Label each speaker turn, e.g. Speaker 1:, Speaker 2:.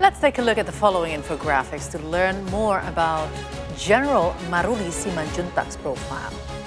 Speaker 1: Let's take a look at the following infographics to learn more about General Maruli Simanjuntak's profile.